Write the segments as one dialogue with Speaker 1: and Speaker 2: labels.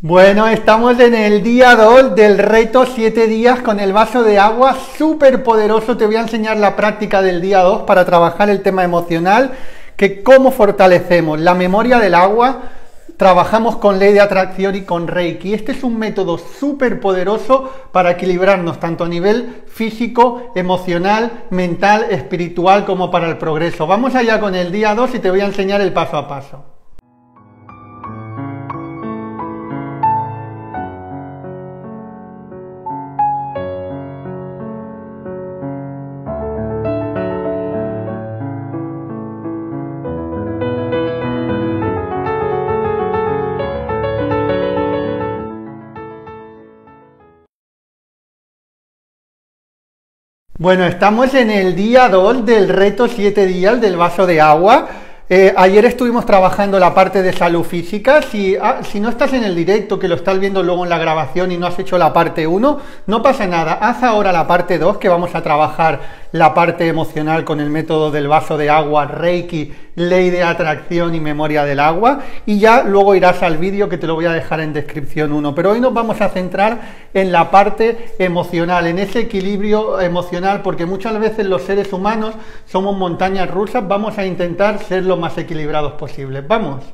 Speaker 1: Bueno, estamos en el día 2 del reto 7 días con el vaso de agua súper poderoso. Te voy a enseñar la práctica del día 2 para trabajar el tema emocional, que cómo fortalecemos la memoria del agua. Trabajamos con ley de atracción y con Reiki. Este es un método súper poderoso para equilibrarnos tanto a nivel físico, emocional, mental, espiritual como para el progreso. Vamos allá con el día 2 y te voy a enseñar el paso a paso. Bueno, estamos en el día 2 del reto 7 días del vaso de agua. Ayer estuvimos trabajando la parte de salud física. Si no estás en el directo, que lo estás viendo luego en la grabación y no has hecho la parte 1, no pasa nada. Haz ahora la parte 2, que vamos a trabajar la parte emocional con el método del vaso de agua, Reiki, ley de atracción y memoria del agua. Y ya luego irás al vídeo, que te lo voy a dejar en descripción 1. Pero hoy nos vamos a centrar en la parte emocional, en ese equilibrio emocional, porque muchas veces los seres humanos somos montañas rusas. Vamos a intentar ser lo más equilibrados posibles. Vamos.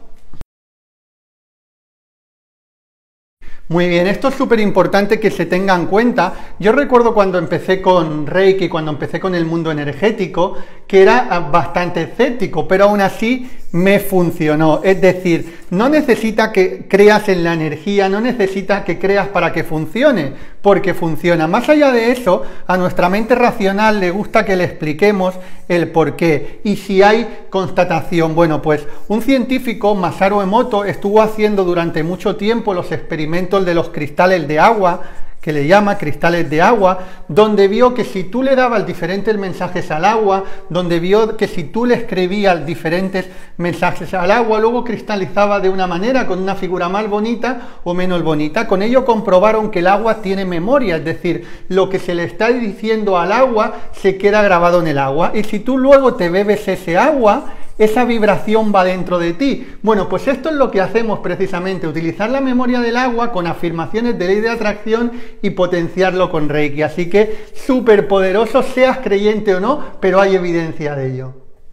Speaker 1: Muy bien, esto es súper importante que se tenga en cuenta. Yo recuerdo cuando empecé con Reiki, cuando empecé con el mundo energético, que era bastante escéptico, pero aún así me funcionó. Es decir, no necesita que creas en la energía, no necesita que creas para que funcione, porque funciona. Más allá de eso, a nuestra mente racional le gusta que le expliquemos el por qué y si hay constatación. Bueno, pues un científico, Masaru Emoto, estuvo haciendo durante mucho tiempo los experimentos de los cristales de agua, que le llama cristales de agua, donde vio que si tú le dabas diferentes mensajes al agua, donde vio que si tú le escribías diferentes mensajes al agua, luego cristalizaba de una manera, con una figura más bonita o menos bonita. Con ello comprobaron que el agua tiene memoria, es decir, lo que se le está diciendo al agua se queda grabado en el agua, y si tú luego te bebes ese agua, esa vibración va dentro de ti. Bueno, pues esto es lo que hacemos precisamente, utilizar la memoria del agua con afirmaciones de ley de atracción y potenciarlo con Reiki. Así que súper poderoso, seas creyente o no, pero hay evidencia de ello.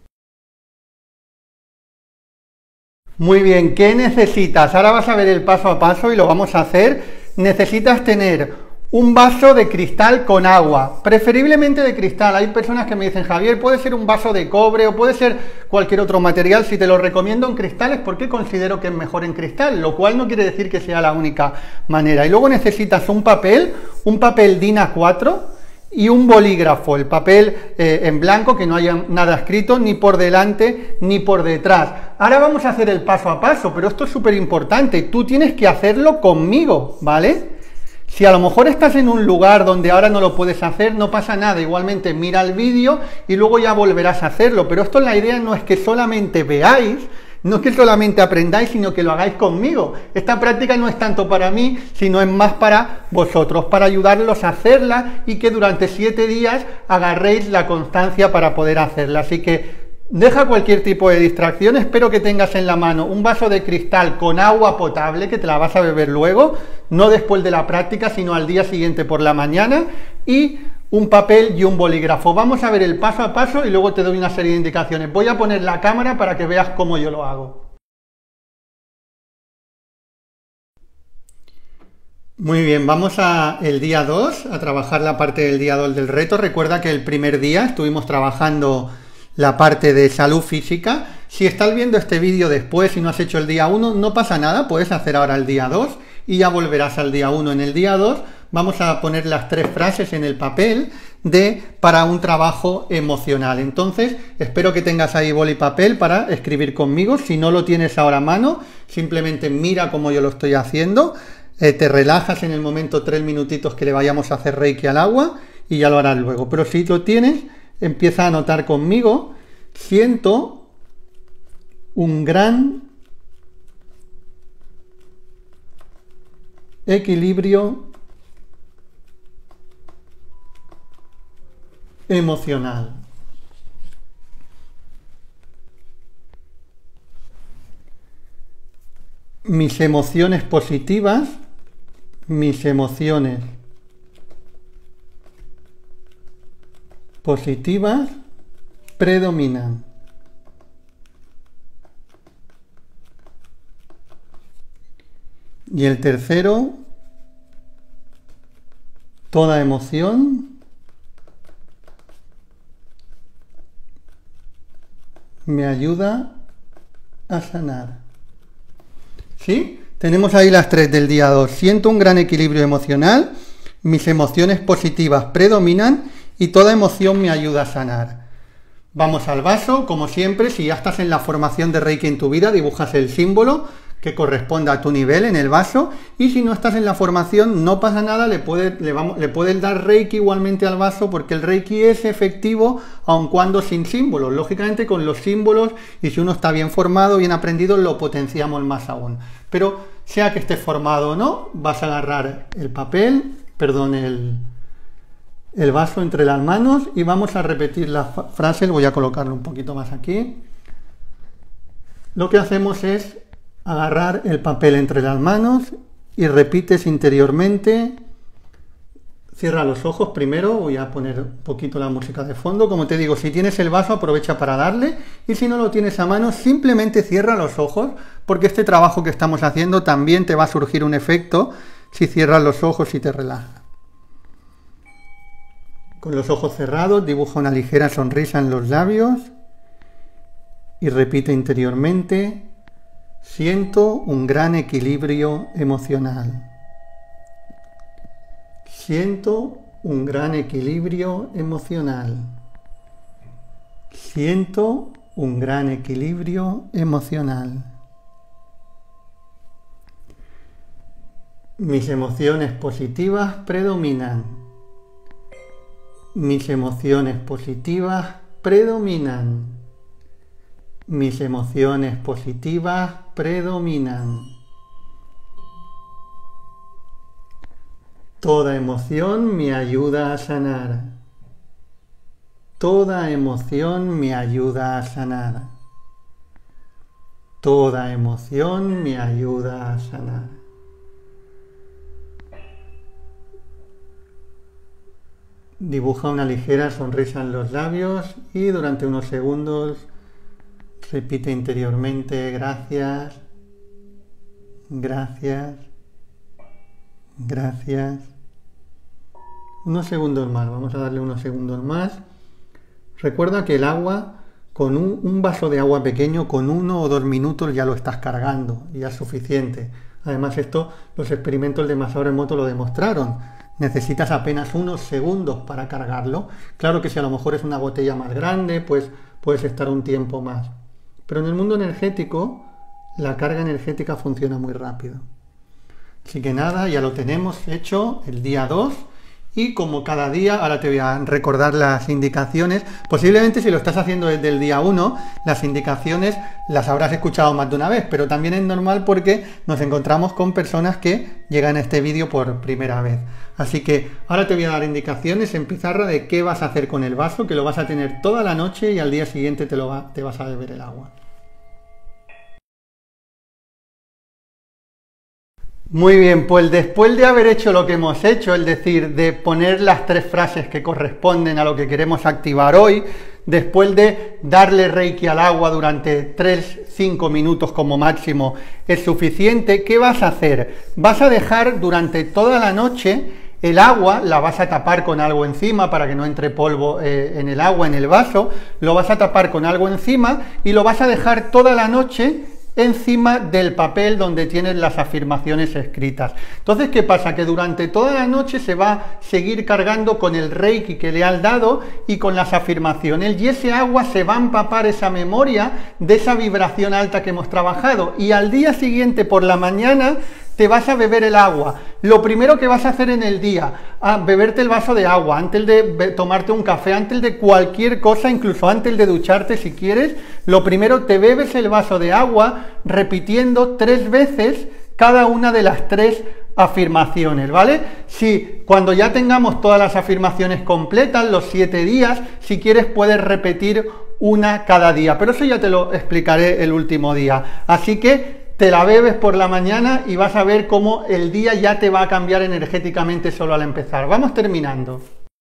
Speaker 1: Muy bien, ¿qué necesitas? Ahora vas a ver el paso a paso y lo vamos a hacer. Necesitas tener un vaso de cristal con agua, preferiblemente de cristal. Hay personas que me dicen: Javier, puede ser un vaso de cobre o puede ser cualquier otro material. Si te lo recomiendo en cristal es porque considero que es mejor en cristal, lo cual no quiere decir que sea la única manera. Y luego necesitas un papel DIN A4 y un bolígrafo, el papel en blanco, que no haya nada escrito ni por delante ni por detrás. Ahora vamos a hacer el paso a paso, pero esto es súper importante. Tú tienes que hacerlo conmigo, ¿vale? Si a lo mejor estás en un lugar donde ahora no lo puedes hacer, no pasa nada. Igualmente mira el vídeo y luego ya volverás a hacerlo. Pero esto, la idea no es que solamente veáis, no es que solamente aprendáis, sino que lo hagáis conmigo. Esta práctica no es tanto para mí, sino es más para vosotros, para ayudarlos a hacerla y que durante 7 días agarréis la constancia para poder hacerla. Así que deja cualquier tipo de distracción. Espero que tengas en la mano un vaso de cristal con agua potable, que te la vas a beber luego, no después de la práctica, sino al día siguiente por la mañana, y un papel y un bolígrafo. Vamos a ver el paso a paso y luego te doy una serie de indicaciones. Voy a poner la cámara para que veas cómo yo lo hago. Muy bien, vamos a el día 2, a trabajar la parte del día 2 del reto. Recuerda que el primer día estuvimos trabajando la parte de salud física. Si estás viendo este vídeo después y no has hecho el día 1, no pasa nada, puedes hacer ahora el día 2 y ya volverás al día 1. En el día 2 vamos a poner las 3 frases en el papel para un trabajo emocional. Entonces, espero que tengas ahí boli y papel para escribir conmigo. Si no lo tienes ahora a mano, simplemente mira cómo yo lo estoy haciendo. Te relajas en el momento 3 minutitos que le vayamos a hacer Reiki al agua y ya lo harás luego. Pero si lo tienes, empieza a anotar conmigo: siento un gran equilibrio emocional. mis emociones positivas, mis emociones positivas predominan. Y el tercero, toda emoción me ayuda a sanar. ¿Sí? Tenemos ahí las tres del día 2. Siento un gran equilibrio emocional, mis emociones positivas predominan y toda emoción me ayuda a sanar. Vamos al vaso, como siempre, si ya estás en la formación de Reiki en tu vida, dibujas el símbolo que corresponda a tu nivel en el vaso, y si no estás en la formación no pasa nada, le puedes dar Reiki igualmente al vaso, porque el Reiki es efectivo aun cuando sin símbolos. Lógicamente con los símbolos, y si uno está bien formado, bien aprendido, lo potenciamos más aún. Pero sea que estés formado o no, vas a agarrar el papel, perdón, el vaso entre las manos y vamos a repetir la frase. Voy a colocarlo un poquito más aquí. Lo que hacemos es agarrar el papel entre las manos y repites interiormente. Cierra los ojos primero, voy a poner un poquito la música de fondo. Como te digo, si tienes el vaso aprovecha para darle, y si no lo tienes a mano simplemente cierra los ojos, porque este trabajo que estamos haciendo también te va a surgir un efecto si cierras los ojos y te relajas. Con los ojos cerrados dibuja una ligera sonrisa en los labios y repite interiormente: siento un gran equilibrio emocional. Siento un gran equilibrio emocional. Siento un gran equilibrio emocional. Mis emociones positivas predominan. Mis emociones positivas predominan. Mis emociones positivas predominan. Toda emoción me ayuda a sanar. Toda emoción me ayuda a sanar. Toda emoción me ayuda a sanar. Dibuja una ligera sonrisa en los labios y durante unos segundos repite interiormente: gracias, gracias, gracias. Unos segundos más, vamos a darle unos segundos más. Recuerda que el agua, con un vaso de agua pequeño, con 1 o 2 minutos ya lo estás cargando, y ya es suficiente. Además esto, los experimentos de Masaru Emoto lo demostraron. Necesitas apenas unos segundos para cargarlo. Claro que si a lo mejor es una botella más grande, pues puedes estar un tiempo más. Pero en el mundo energético, la carga energética funciona muy rápido. Así que nada, ya lo tenemos hecho el día 2. Y como cada día, ahora te voy a recordar las indicaciones. Posiblemente si lo estás haciendo desde el día 1, las indicaciones las habrás escuchado más de una vez, pero también es normal porque nos encontramos con personas que llegan a este vídeo por primera vez. Así que ahora te voy a dar indicaciones en pizarra de qué vas a hacer con el vaso, que lo vas a tener toda la noche y al día siguiente te vas a beber el agua. Muy bien, pues después de haber hecho lo que hemos hecho, es decir, de poner las 3 frases que corresponden a lo que queremos activar hoy, después de darle Reiki al agua durante 3-5 minutos como máximo es suficiente, ¿qué vas a hacer? Vas a dejar durante toda la noche el agua, la vas a tapar con algo encima para que no entre polvo en el agua, en el vaso, lo vas a tapar con algo encima y lo vas a dejar toda la noche encima del papel donde tienes las afirmaciones escritas. Entonces, ¿qué pasa? Que durante toda la noche se va a seguir cargando con el Reiki que le has dado y con las afirmaciones, y ese agua se va a empapar esa memoria de esa vibración alta que hemos trabajado, y al día siguiente por la mañana te vas a beber el agua. Lo primero que vas a hacer en el día, beberte el vaso de agua, antes de tomarte un café, antes de cualquier cosa, incluso antes de ducharte si quieres, lo primero te bebes el vaso de agua repitiendo 3 veces cada una de las 3 afirmaciones, ¿vale? Si cuando ya tengamos todas las afirmaciones completas, los 7 días, si quieres puedes repetir una cada día, pero eso ya te lo explicaré el último día. Así que te la bebes por la mañana y vas a ver cómo el día ya te va a cambiar energéticamente solo al empezar. Vamos terminando.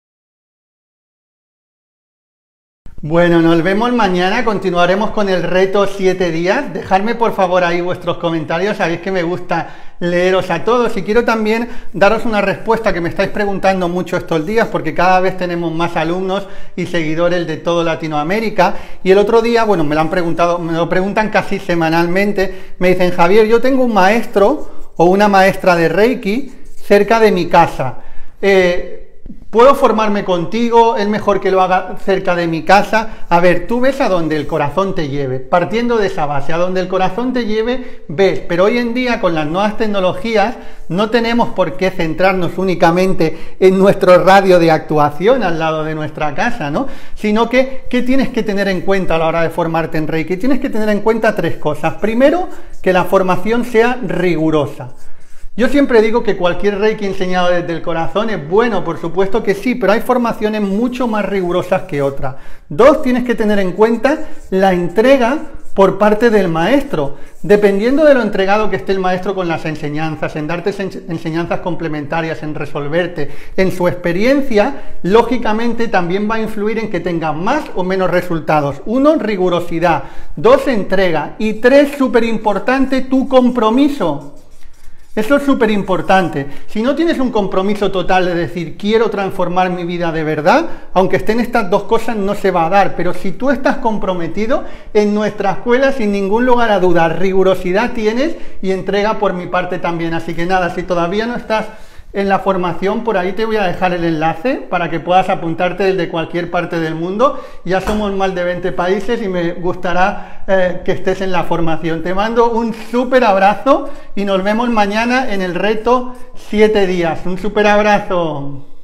Speaker 1: Bueno, nos vemos mañana, continuaremos con el reto 7 días. Dejadme por favor ahí vuestros comentarios, sabéis que me gusta leeros a todos y quiero también daros una respuesta que me estáis preguntando mucho estos días porque cada vez tenemos más alumnos y seguidores de toda Latinoamérica y el otro día, bueno, me lo han preguntado, me lo preguntan casi semanalmente, me dicen: Javier, yo tengo un maestro o una maestra de Reiki cerca de mi casa. ¿Puedo formarme contigo? ¿Es mejor que lo haga cerca de mi casa? A ver, tú ves a donde el corazón te lleve, partiendo de esa base, a donde el corazón te lleve, ves, pero hoy en día con las nuevas tecnologías no tenemos por qué centrarnos únicamente en nuestro radio de actuación al lado de nuestra casa, ¿no? Sino que, ¿qué tienes que tener en cuenta a la hora de formarte en Reiki? Tienes que tener en cuenta 3 cosas. Primero, que la formación sea rigurosa. Yo siempre digo que cualquier Reiki enseñado desde el corazón es bueno, por supuesto que sí, pero hay formaciones mucho más rigurosas que otras. 2, tienes que tener en cuenta la entrega por parte del maestro. Dependiendo de lo entregado que esté el maestro con las enseñanzas, en darte enseñanzas complementarias, en resolverte, en su experiencia, lógicamente también va a influir en que tenga más o menos resultados. 1, rigurosidad. 2, entrega. Y 3, súper importante, tu compromiso. Eso es súper importante. Si no tienes un compromiso total de decir quiero transformar mi vida de verdad, aunque estén estas 2 cosas no se va a dar, pero si tú estás comprometido, en nuestra escuela sin ningún lugar a dudas, rigurosidad tienes y entrega por mi parte también. Así que nada, si todavía no estás en la formación, por ahí te voy a dejar el enlace para que puedas apuntarte desde cualquier parte del mundo. Ya somos más de 20 países y me gustará que estés en la formación. Te mando un súper abrazo y nos vemos mañana en el reto 7 días. Un súper abrazo.